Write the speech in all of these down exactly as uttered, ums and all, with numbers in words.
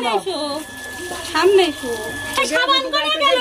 এসো, সামনে এসো। সাবান করে গেল।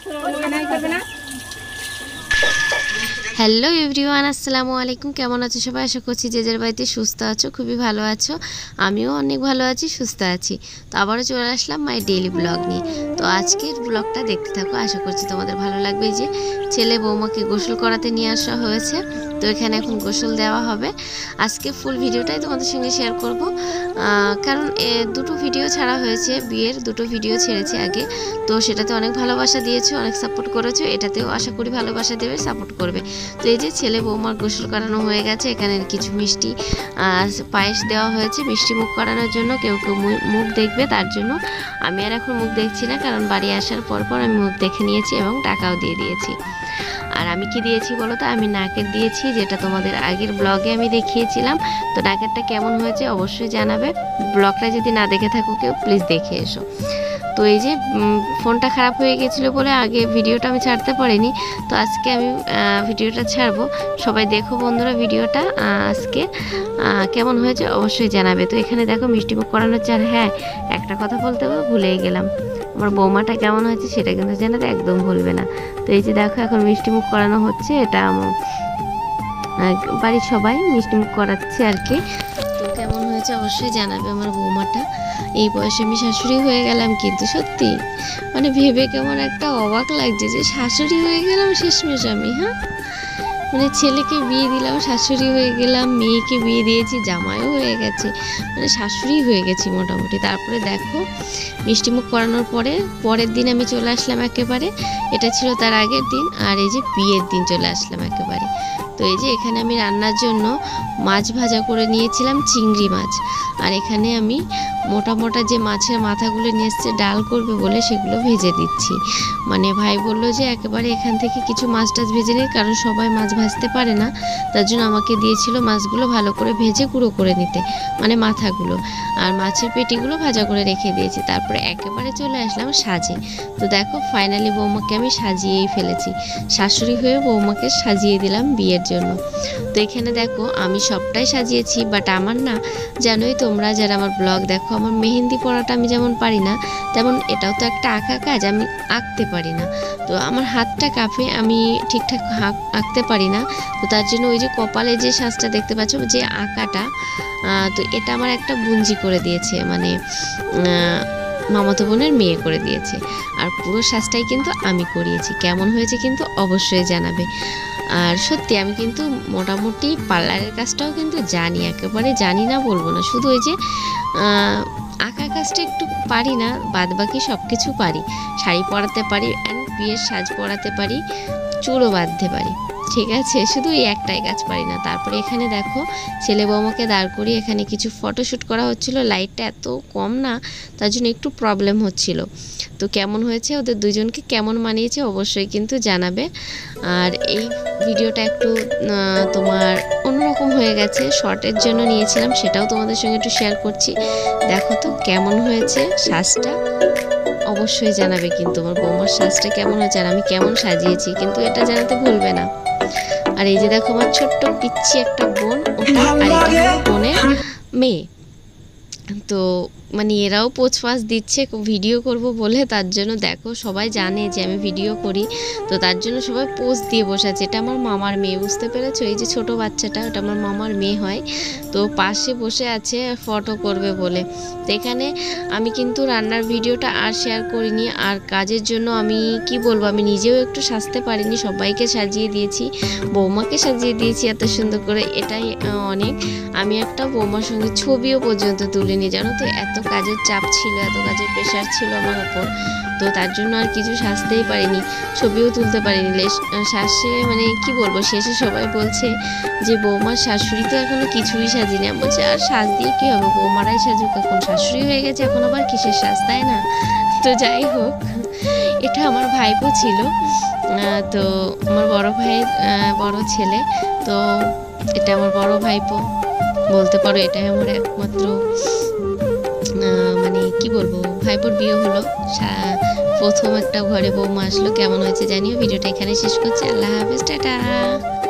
হ্যালো এভরিওয়ান, আসসালামু আলাইকুম। কেমন আছো সবাই? আশা করছি যে যার বাড়িতে সুস্থ আছো, খুবই ভালো আছো। আমিও অনেক ভালো আছি, সুস্থ আছি। তো আবারও চলে আসলাম মাই ডেইলি ব্লগ নিয়ে। তো আজকের ব্লগটা দেখতে থাকো, আশা করছি তোমাদের ভালো লাগবে। যে ছেলে বৌমাকে গোসল করাতে নিয়ে আসা হয়েছে, তো এখানে এখন গোসল দেওয়া হবে। আজকে ফুল ভিডিওটাই তোমাদের সঙ্গে শেয়ার করব, কারণ দুটো ভিডিও ছাড়া হয়েছে, বিয়ের দুটো ভিডিও ছেড়েছি আগে। তো সেটাতে অনেক ভালোবাসা দিয়েছো, অনেক সাপোর্ট করেছো, এটাতেও আশা করি ভালোবাসা দেবে, সাপোর্ট করবে। তো এই যে ছেলে বৌমার গোসল করানো হয়ে গেছে, এখানে কিছু মিষ্টি পায়েস দেওয়া হয়েছে মিষ্টি মুখ করানোর জন্য। কেউ কেউ মুখ দেখবে, তার জন্য আমি আর এখন মুখ দেখছি না, কারণ বাড়ি আসার পর পর আমি মুখ দেখে নিয়েছি এবং টাকাও দিয়ে দিয়েছি। আর আমি কি দিয়েছি বলো তো? আমি নাকের দিয়েছি, যেটা তোমাদের আগের ব্লগে আমি দেখিয়েছিলাম। তো নাকেরটা কেমন হয়েছে অবশ্যই জানাবে। ব্লগটা যদি না দেখে থাকো কেউ, প্লিজ দেখে এসো। তো এই যে ফোনটা খারাপ হয়ে গেছিলো বলে আগে ভিডিওটা আমি ছাড়তে পারিনি, তো আজকে আমি ভিডিওটা ছাড়বো। সবাই দেখো বন্ধুরা ভিডিওটা আজকে কেমন হয়েছে অবশ্যই জানাবে। তো এখানে দেখো মিষ্টিমুখ করানোর চার, হ্যাঁ একটা কথা বলতে ভুলেই গেলাম, আমার বৌমাটা কেমন হয়েছে সেটা কিন্তু জানাতে একদম ভুলবে না। তো এই যে দেখো এখন মিষ্টিমুখ করানো হচ্ছে, এটা বাড়ির সবাই মিষ্টিমুখ করাচ্ছে আর কি। তো কেমন হয়েছে অবশ্যই জানাবে আমার বৌমাটা। এই বয়সে আমি শাশুড়ি হয়ে গেলাম, কিন্তু সত্যি মানে ভেবে কেমন একটা অবাক লাগছে যে শাশুড়ি হয়ে গেলাম শেষমেশ আমি। হ্যাঁ, মানে ছেলেকে বিয়ে দিলাম, শাশুড়ি হয়ে গেলাম, মেয়েকে বিয়ে দিয়েছি, জামাইও হয়ে গেছে, মানে শাশুড়ি হয়ে গেছি মোটামুটি। তারপরে দেখো মিষ্টিমুখ করানোর পরে পরের দিন আমি চলে আসলাম একেবারে, এটা ছিল তার আগের দিন, আর এই যে বিয়ের দিন চলে আসলাম একেবারে। তো এই যে এখানে আমি রান্নার জন্য মাছ ভাজা করে নিয়েছিলাম, চিংড়ি মাছ। আর এখানে আমি মোটা মোটা যে মাছের মাথাগুলো নিয়ে এসছে ডাল করবে বলে, সেগুলো ভেজে দিচ্ছি। মানে ভাই বললো যে একেবারে এখান থেকে কিছু মাছ টাছ ভেজে নিই, কারণ সবাই মাছ ভাজতে পারে না, তার জন্য আমাকে দিয়েছিল মাছগুলো ভালো করে ভেজে গুঁড়ো করে নিতে, মানে মাথাগুলো। আর মাছের পেটিগুলো ভাজা করে রেখে দিয়েছি। তারপরে একেবারে চলে আসলাম সাজে। তো দেখো ফাইনালি বৌমাকে আমি সাজিয়েই ফেলেছি, শাশুড়ি হয়ে বৌমাকে সাজিয়ে দিলাম বিয়ের জন্য। তো এখানে দেখো আমি সবটাই সাজিয়েছি, বাট আমার না, জানোই তোমরা যারা আমার ব্লগ দেখো, আমার মেহেন্দি পড়াটা আমি যেমন পারি না, তেমন এটাও তো একটা আঁকা কাজ, আমি আঁকতে পারি না। তো আমার হাতটা কাঁপে, আমি ঠিকঠাক আঁকতে পারি না। তো তার জন্য ওই যে কপালে যে সাজটা দেখতে পাচ্ছ, যে আঁকাটা, তো এটা আমার একটা বুঞ্জি করে দিয়েছে, মানে মামাতো বোনের মেয়ে করে দিয়েছে। আর পুরো সাজটাই কিন্তু আমি করিয়েছি। কেমন হয়েছে কিন্তু অবশ্যই জানাবে। আর সত্যি আমি কিন্তু মোটামুটি পার্লারের কাজটাও কিন্তু জানি, একেবারে জানি না বলবো না, শুধু ওই যে আঁকা কাজটা একটু পারি না, বাদ বাকি সব কিছু পারি। শাড়ি পরাতে পারি, অ্যান্ড বিয়ের সাজ পরাতে পারি, চুলও বাঁধতে পারি, ঠিক আছে, শুধু এই একটাই কাজ পারি না। তারপরে এখানে দেখো ছেলে বৌমাকে দাঁড় করিয়ে এখানে কিছু ফটোশ্যুট করা হচ্ছিল। লাইটটা এত কম না, তার জন্য একটু প্রবলেম হচ্ছিল। তো কেমন হয়েছে, ওদের দুজনকে কেমন মানিয়েছে অবশ্যই কিন্তু জানাবে। আর এই ভিডিওটা একটু তোমার অন্যরকম হয়ে গেছে, শর্টের জন্য নিয়েছিলাম, সেটাও তোমাদের সঙ্গে একটু শেয়ার করছি। দেখো তো কেমন হয়েছে সাজটা অবশ্যই জানাবে কিন্তু, আমার বৌমার সাজটা কেমন হয়েছে আর আমি কেমন সাজিয়েছি কিন্তু এটা জানাতে ভুলবে না। আর এই যে দেখো আমার ছোট্ট পিচ্ছি একটা বোন, ওটা আর এটা হলো বোনের মেয়ে। তো মানে এরাও পোজ ফাঁস দিচ্ছে ভিডিও করব বলে, তার জন্য দেখো সবাই জানে যে আমি ভিডিও করি, তো তার জন্য সবাই পোজ দিয়ে বসে আছে। এটা আমার মামার মেয়ে, বুঝতে পেরেছো? এই যে ছোট বাচ্চাটা, ওটা আমার মামার মেয়ে হয়। তো পাশে বসে আছে ফটো করবে বলে। তো এখানে আমি কিন্তু রান্নার ভিডিওটা আর শেয়ার করিনি। আর কাজের জন্য আমি কি বলবো, আমি নিজেও একটু সাজতে পারিনি, সবাইকে সাজিয়ে দিয়েছি, বৌমাকে সাজিয়ে দিয়েছি এত সুন্দর করে, এটাই অনেক। আমি একটা বৌমার সঙ্গে ছবিও পর্যন্ত তুলিনি, জানো তো, এত কাজের চাপ ছিল, এত কাজের প্রেশার ছিল আমার ওপর। তো তার জন্য আর কিছু সাজতেই পারিনি, ছবিও তুলতে পারিনি। শাশে মানে কি বলবো, শেষে সবাই বলছে যে বৌমার শাশুড়ি তো এখনো কিছুই সাজিনি। আমি বলছি আর সাজ দিয়ে কী হবে, বৌমারাই সাজুক, এখন শাশুড়ি হয়ে গেছে, এখন আবার কিসের সাজ, তাই না? তো যাই হোক, এটা আমার ভাইপো ছিল, তো আমার বড় ভাইয়ের বড় ছেলে, তো এটা আমার বড় ভাইপো বলতে পারো, এটাই আমার একমাত্র মানে কি বলবো, ভাইপোর বিয়ে হলো, প্রথম একটা ঘরে বৌমা আসলো। কেমন হয়েছে জানিও। ভিডিওটা এখানে শেষ করছি। আল্লাহ হাফেজ, টাটা।